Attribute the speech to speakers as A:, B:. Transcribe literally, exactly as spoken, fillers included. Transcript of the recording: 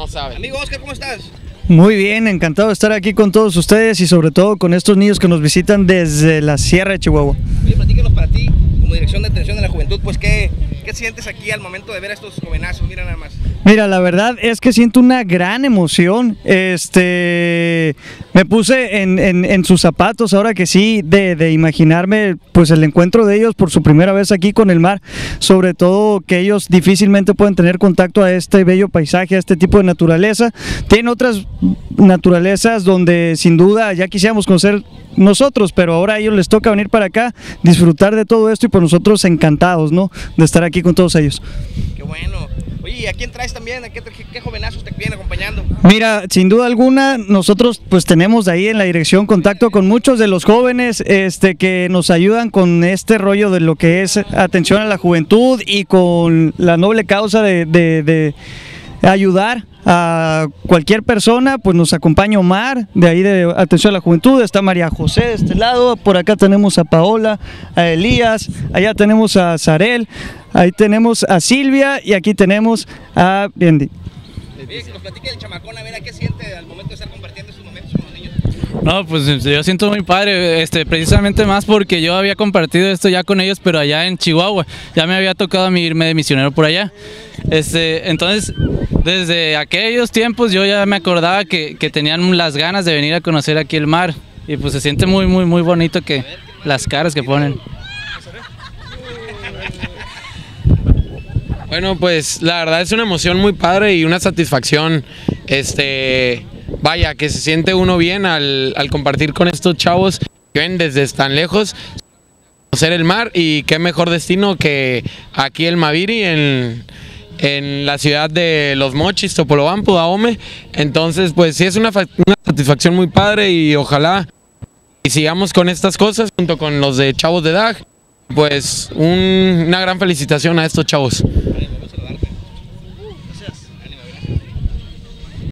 A: no sabe.
B: Amigo Oscar, ¿cómo estás?
C: Muy bien, encantado de estar aquí con todos ustedes y sobre todo con estos niños que nos visitan desde la Sierra de Chihuahua.
B: Oye, platícanos para ti, como Dirección de Atención de la Juventud, pues ¿qué, qué sientes aquí al momento de ver a estos jovenazos? Mira nada más.
C: Mira, la verdad es que siento una gran emoción. Este, me puse en, en, en sus zapatos ahora que sí, de, de imaginarme pues el encuentro de ellos por su primera vez aquí con el mar, sobre todo que ellos difícilmente pueden tener contacto a este bello paisaje, a este tipo de naturaleza. Tienen otras naturalezas donde sin duda ya quisiéramos conocer nosotros, pero ahora a ellos les toca venir para acá, disfrutar de todo esto y por nosotros encantados, ¿no?, de estar aquí con todos ellos.
B: Qué bueno. Oye, ¿y a quién traes también? ¿A qué, qué, qué jovenazos te vienen acompañando?
C: Mira, sin duda alguna, nosotros pues tenemos ahí en la dirección contacto con muchos de los jóvenes este, que nos ayudan con este rollo de lo que es atención a la juventud y con la noble causa de, de, de ayudar a cualquier persona. Pues nos acompaña Omar, de ahí de Atención a la Juventud, está María José de este lado, por acá tenemos a Paola, a Elías, allá tenemos a Zarel, ahí tenemos a Silvia y aquí tenemos a Bendy.
B: Oye, que nos platique el chamacón, a ver a qué siente al momento de estar compartiendo estos momentos con los niños.
D: No, pues yo siento muy padre, este, precisamente más porque yo había compartido esto ya con ellos, pero allá en Chihuahua, ya me había tocado a mí irme de misionero por allá. Este, entonces, desde aquellos tiempos yo ya me acordaba que, que tenían las ganas de venir a conocer aquí el mar, y pues se siente muy, muy, muy bonito que las caras que ponen.
A: Bueno, pues la verdad es una emoción muy padre y una satisfacción, este, vaya, que se siente uno bien al, al compartir con estos chavos que ven desde tan lejos, conocer el mar, y qué mejor destino que aquí el Maviri, en, en la ciudad de Los Mochis, Topolobampo, Dahomey. Entonces pues sí es una, una satisfacción muy padre y ojalá y sigamos con estas cosas junto con los de Chavos de D A G. Pues un, una gran felicitación a estos chavos.